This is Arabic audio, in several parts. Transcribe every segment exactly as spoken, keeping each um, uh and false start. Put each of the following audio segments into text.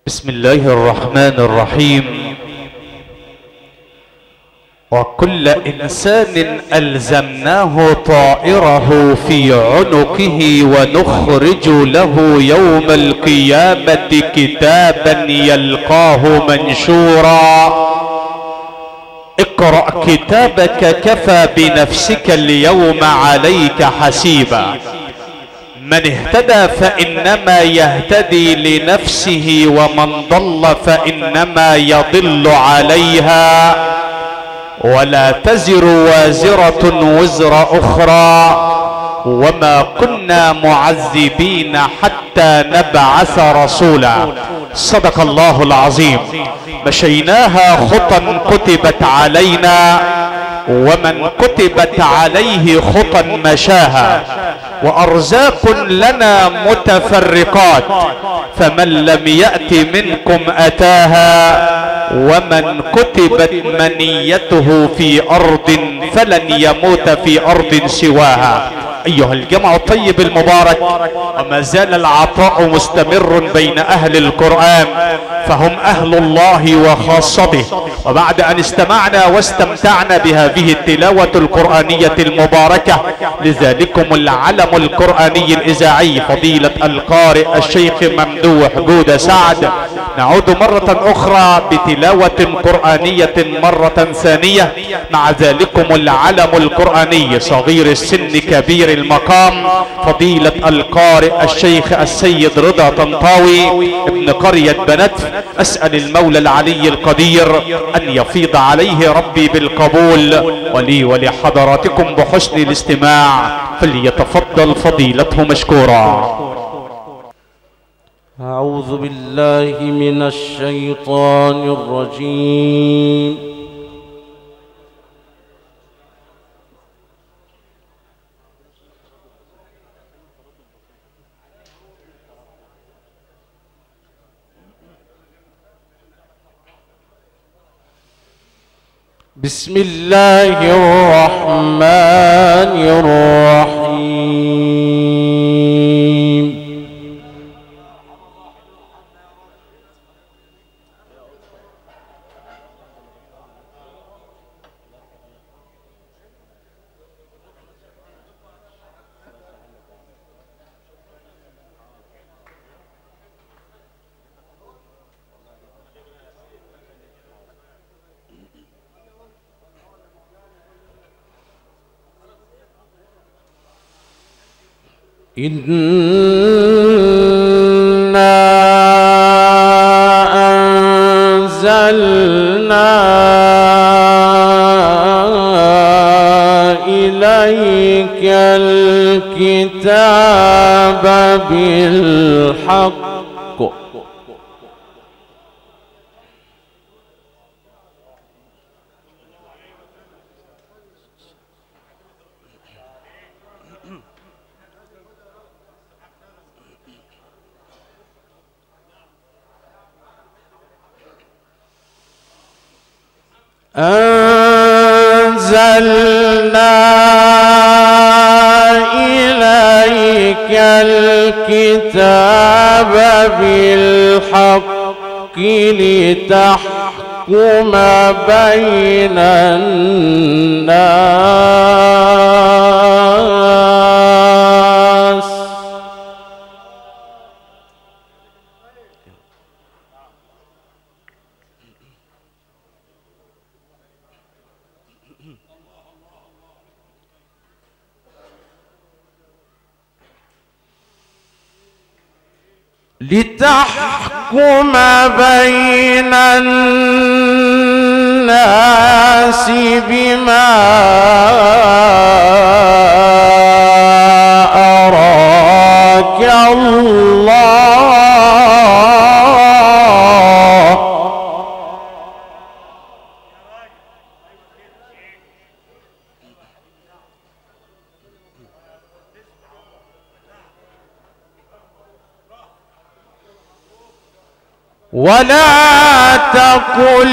بسم الله الرحمن الرحيم. وكل إنسان ألزمناه طائره في عنقه ونخرج له يوم القيامة كتابا يلقاه منشورا. اقرأ كتابك كفى بنفسك اليوم عليك حسيبا. من اهتدى فإنما يهتدي لنفسه ومن ضل فإنما يضل عليها ولا تزر وازرة وزر أخرى وما كنا معذبين حتى نبعث رسولا. صدق الله العظيم. مشيناها خطا كتبت علينا ومن كتبت عليه خطا مشاها وأرزاق لنا متفرقات فمن لم يأت منكم أتاها ومن كتبت منيته في أرض فلن يموت في أرض سواها. أيها الجمع الطيب المبارك، وما زال العطاء مستمر بين أهل القرآن فهم أهل الله وخاصته. وبعد أن استمعنا واستمتعنا بهذه التلاوة القرآنية المباركة لذلكم العلم القرآني الإذاعي فضيلة القارئ الشيخ ممدوح جودة سعد، نعود مرة أخرى بتلاوة قرآنية مرة ثانية مع ذلكم العلم القرآني صغير السن كبير المقام فضيلة القارئ الشيخ السيد رضا طنطاوي ابن قرية بنتف. أسأل المولى العلي القدير أن يفيض عليه ربي بالقبول ولي ولحضراتكم بحسن الاستماع، فليتفضل فضيلته مشكورا. أعوذ بالله من الشيطان الرجيم. بسم الله الرحمن الرحيم. إنا أنزلنا إليك الكتاب بالحق أنزلنا إليك الكتاب بالحق لتحكم بين الناس لتحكم بين الناس بما أراك الله ولا تقل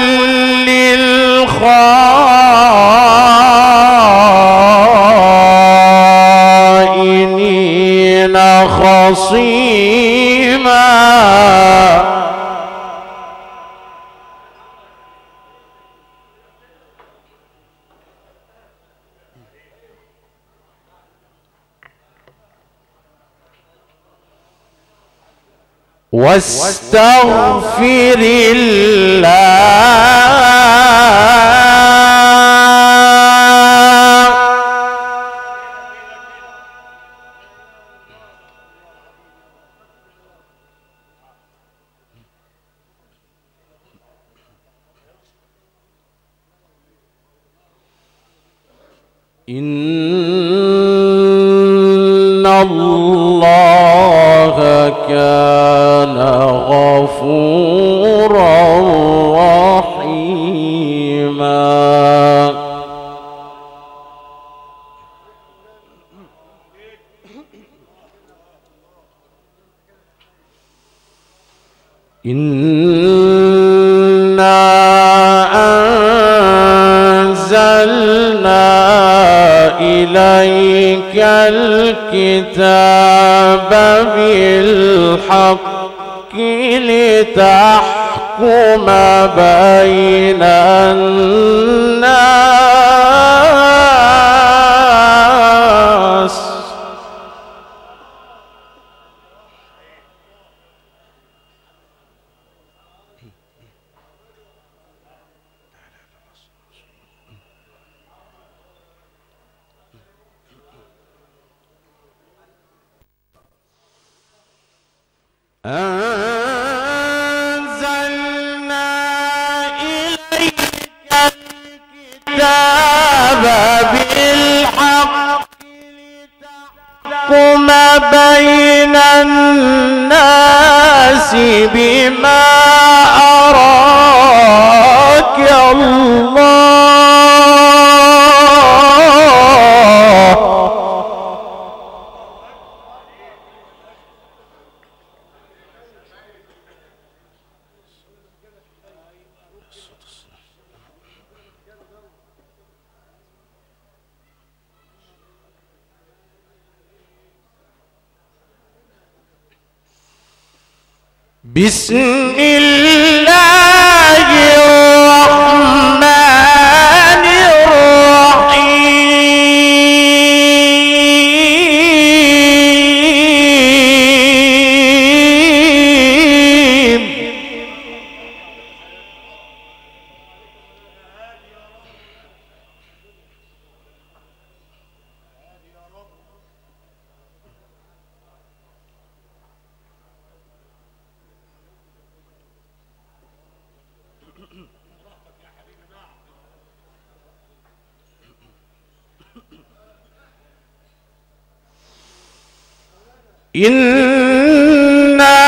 للخائنين خصيما واستغفر الله إن الله كان غفورا رحيما. إنا أنزلنا إليك الكتاب بالحق لتحكم بين الناس أنزلنا إليك الكتاب بالحق لتحكم بين الناس بما أراك الله. بسم الله الرحمن الرحيم. إنا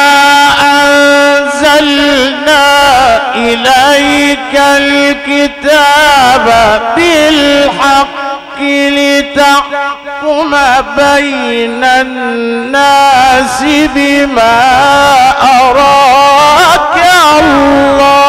أنزلنا إليك الكتاب بالحق لتحكم بين الناس بما أراك الله.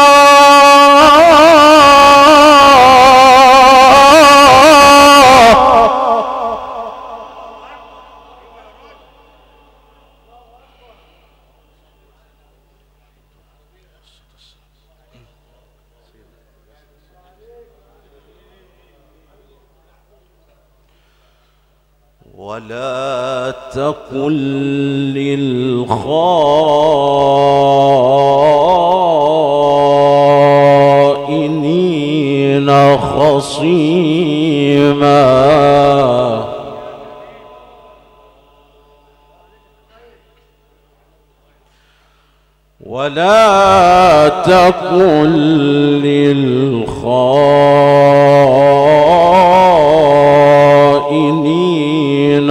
ولا تكن للخائنين خصيما. ولا تكن للخائنين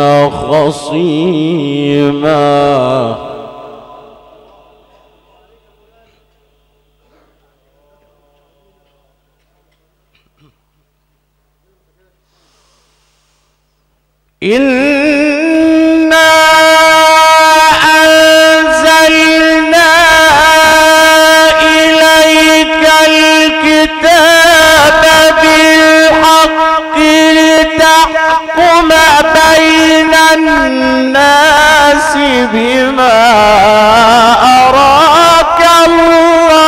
خصيما. إنا أنزلنا إليك الكتاب بالحق لتحكم بين الناس بما أراك الله.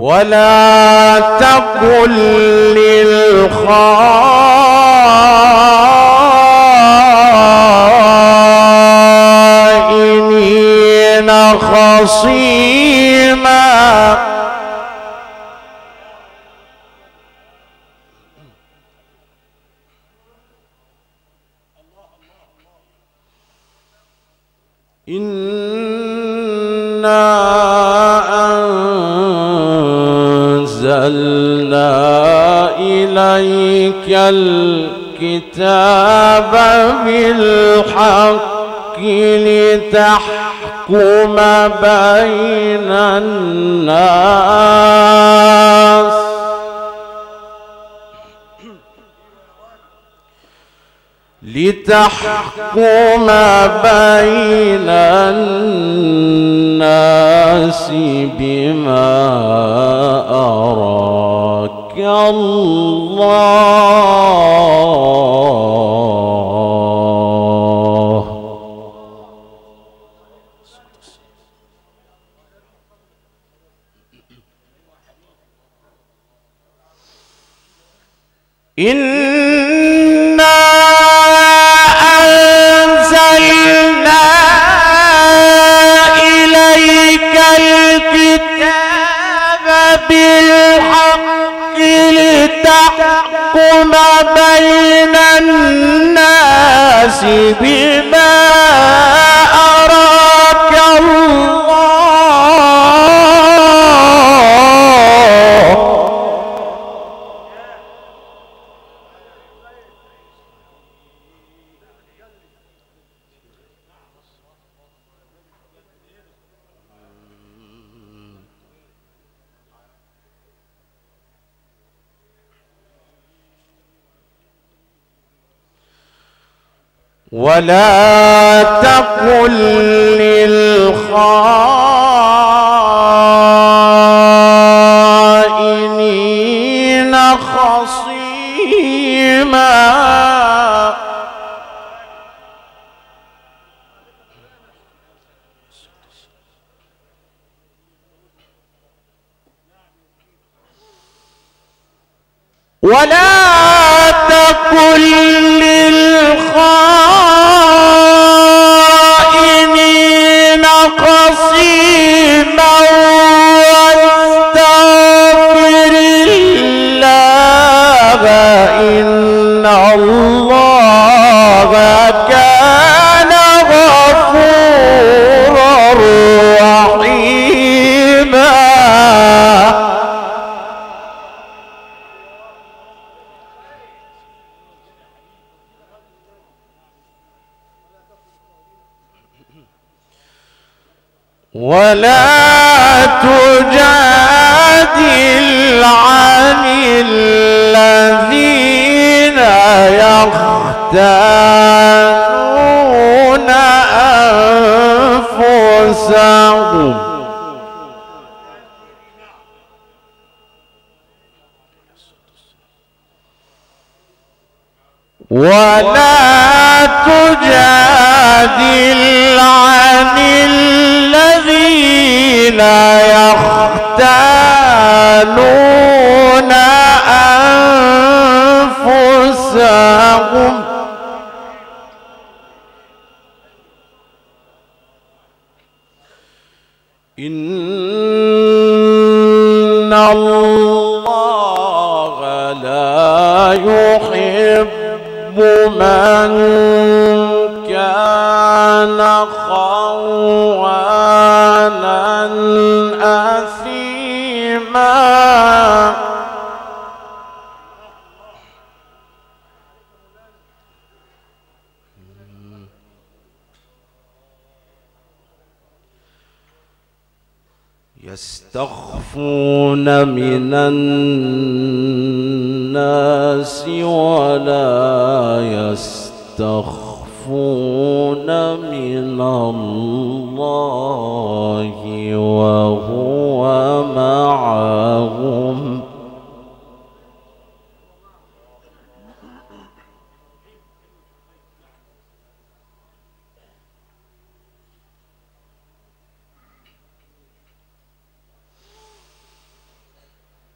ولا تقل للخائنين خصيما إنا أنزلنا إليك الكتاب بالحق لتحكم بين الناس لتحكم بين الناس بما أراك الله إنا أنزلنا إليك الكتاب بالحق لتحكم بين الناس بما أراك الله ولا تقل للخائنين خصيما ولا تقل للخائنين خصيما واستغفر الله إن الله كان غفورا رحيما ولا تجادل عن الذين يختانون أنفسهم ولا تجادل عن الذين يختانون أنفسهم إن الله لا يحب من كان خوانا أثيما يستخفون من الناس ولا يستخفون من الله وهو معهم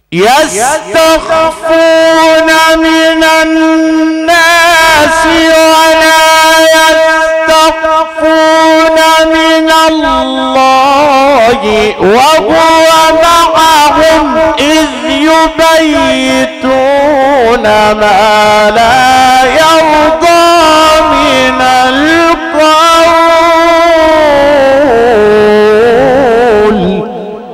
يستخفون من الناس ولا يستخفون من الله وهو معهم إذ يبيتون ما لا يرضى من القول.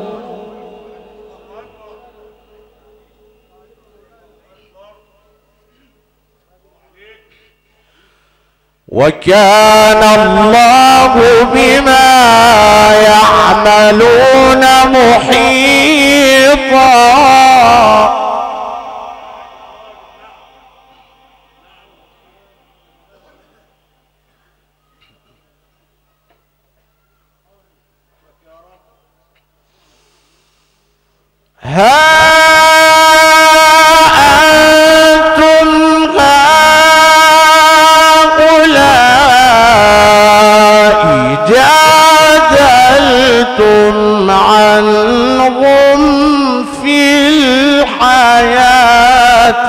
وكان الله بما يعملون محيطا. ها أنتم هؤلاء جادلتم عنهم في الحياة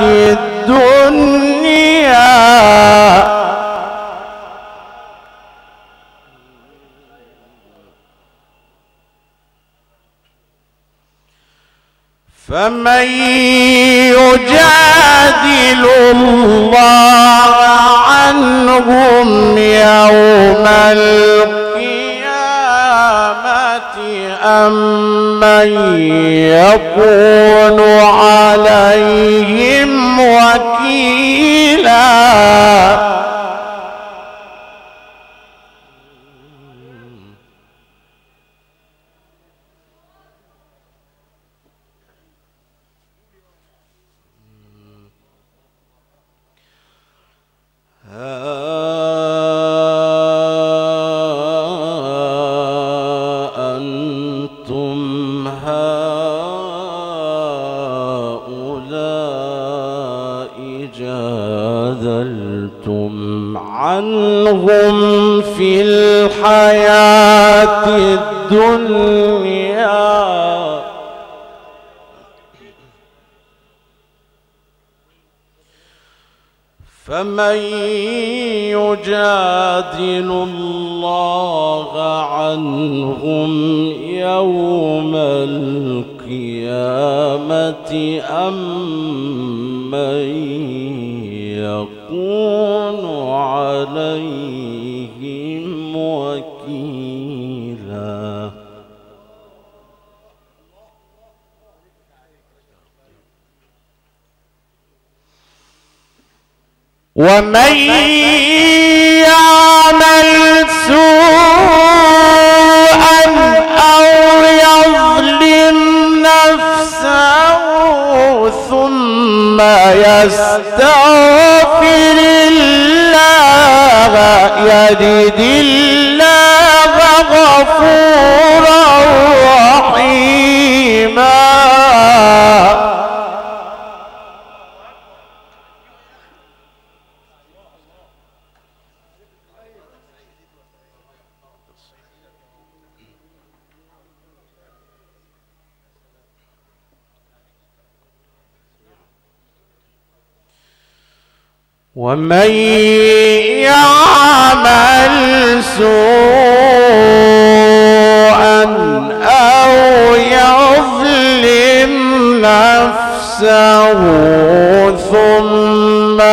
الدنيا فمن يجادل الله عنهم يوم القيامة أم من يكون عليهم وكيلا. أنتم هؤلاء جادلتم عنهم في الحياة الدنيا فمن يجادل الله عنهم يوم القيامة أم من يكون عليهم وكيلا. ومن يعمل سوءا أو يظلم نفسه ثم يستغفر الله يجد الله غفورا رحيما. ومن يعمل سوءا أو يظلم نفسه ثم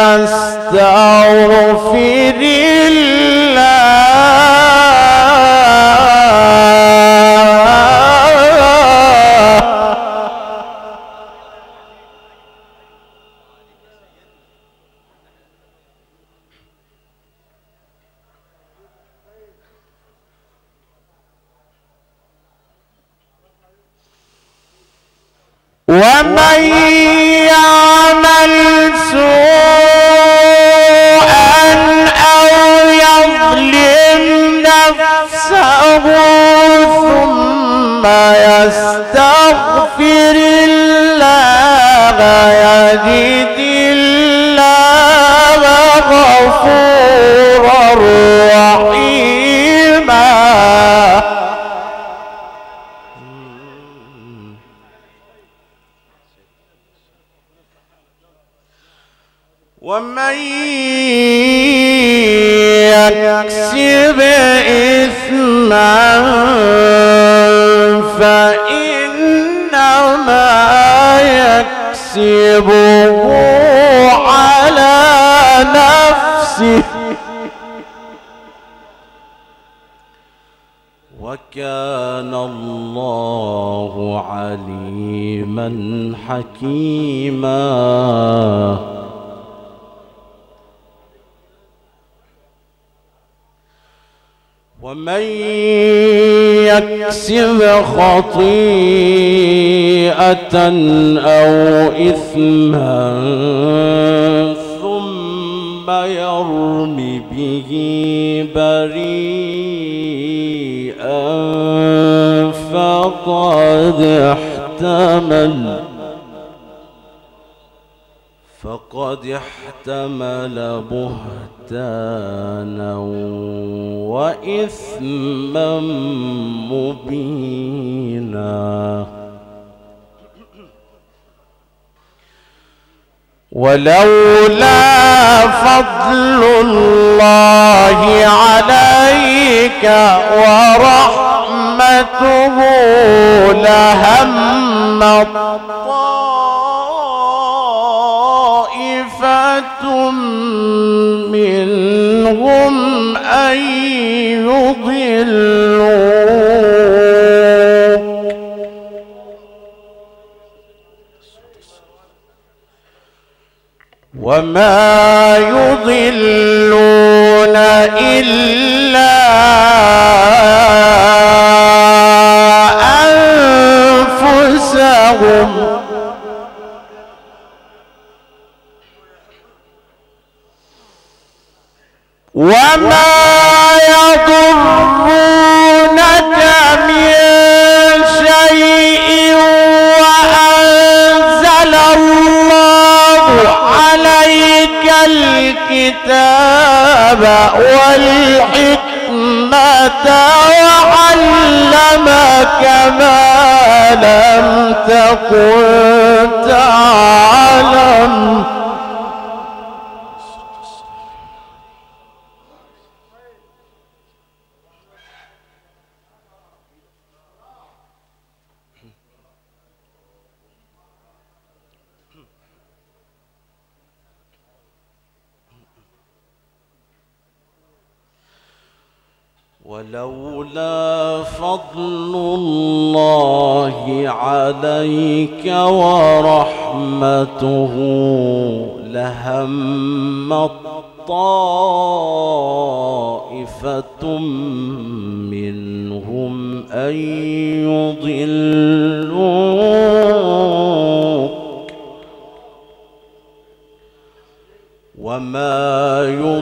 يستغفر الله ومن يعمل سوءا أو يظلم نفسه ثم يستغفر الله يجد الله غفورا رحيما. ومن يكسب إثما فإنما يكسبه على نفسه وكان الله عليما حكيما. ومن يكسب خطيئة أو إثما ثم يرم به بريئا فقد احتمل فقد احتمل بهتانا وإثما مبينا. ولولا فضل الله عليك ورحمته لهم طائفة منهم أن يضلوك وما يضلون إلا أنفسهم وما يضرونك من شيء وأنزل الله عليك الكتاب والحكمة وعلمك ما لم تكن تعلم ولولا فضل الله عليك ورحمته لهم طائفة منهم أن يضلوك وما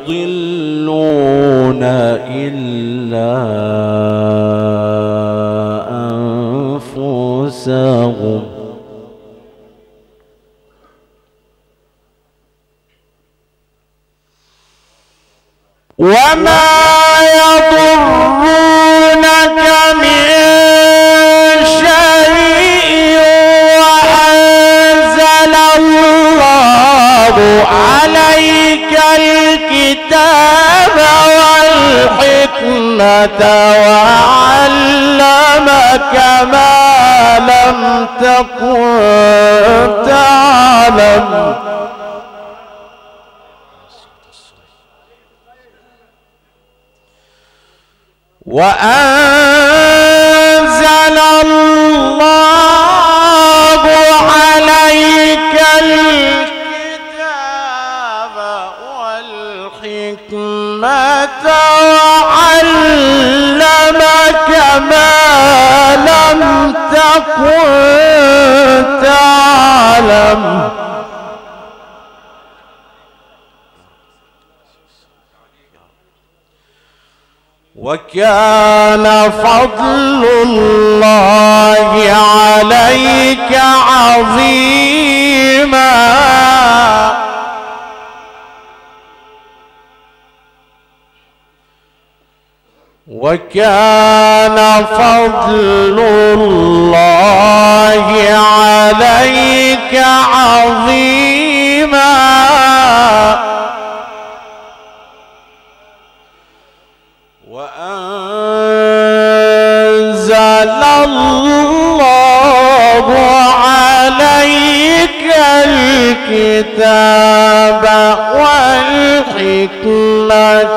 يضلون إلا أنفسهم وما يضرونك من شيء وأنزل الله عليك الكتاب والحكمة وعلمك ما لم تكن تعلم وأنزل الله عليك الكتاب والحكمة وعلمك ما لم تكن تعلم وكان فضل الله عليك عظيما وكان فضل الله عليك عظيما الكتاب والحكمة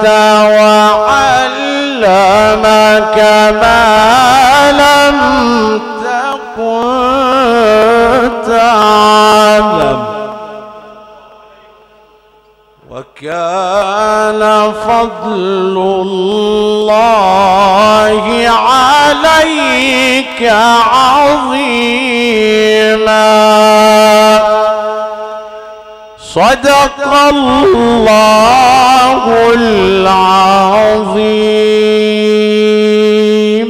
وعلمك ما لم تكن تعلم وكان فضل الله عليك عظيما. صدق الله العظيم.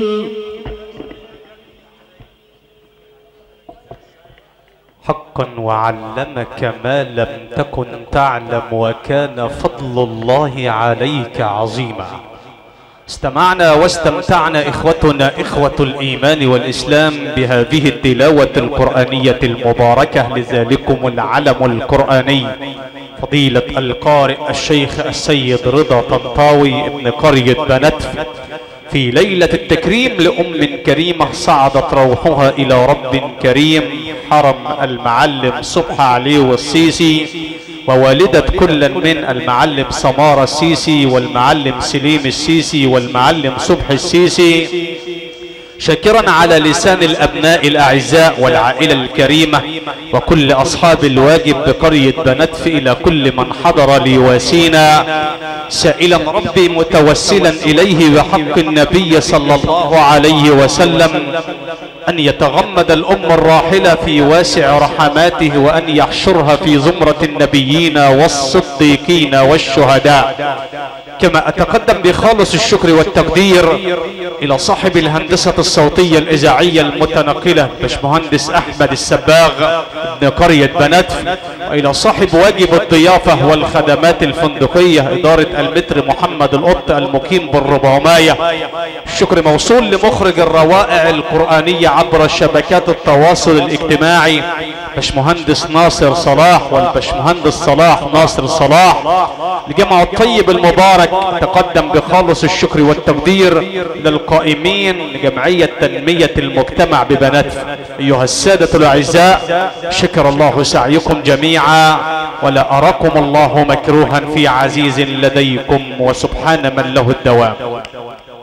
حقا وعلمك ما لم تكن تعلم وكان فضل الله عليك عظيما. استمعنا واستمتعنا إخوتنا إخوة الإيمان والإسلام بهذه التلاوة القرآنية المباركة لذلكم العلم القرآني فضيلة القارئ الشيخ السيد رضا طنطاوي ابن قرية بنتف في ليلة التكريم لأم كريمة صعدت روحها إلى رب كريم حرم المعلم صبح عليه السيسي ووالدة كل من المعلم سمارة السيسي والمعلم سليم السيسي والمعلم صبح السيسي، شاكرا على لسان الأبناء الأعزاء والعائلة الكريمة وكل أصحاب الواجب بقرية بنتف إلى كل من حضر ليواسينا، سائلا ربي متوسلا إليه بحق النبي صلى الله عليه وسلم أن يتغمد الأم الراحلة في واسع رحماته وأن يحشرها في زمرة النبيين والصديقين والشهداء. كما أتقدم بخالص الشكر والتقدير إلى صاحب الهندسة الصوتية الإذاعية المتنقلة باشمهندس أحمد السباغ ابن قرية بنتف، وإلى صاحب واجب الضيافة والخدمات الفندقية إدارة المتر محمد القط المقيم بالرباعمية. الشكر موصول لمخرج الروائع القرآنية عبر شبكات التواصل الاجتماعي باشمهندس ناصر صلاح والباشمهندس صلاح ناصر صلاح. لجمع الطيب المبارك تقدم بخالص الشكر والتقدير للقائمين لجمعية تنمية المجتمع ببنتف. أيها السادة الأعزاء، شكر الله سعيكم جميعا ولا أراكم الله مكروها في عزيز لديكم وسبحان من له الدوام.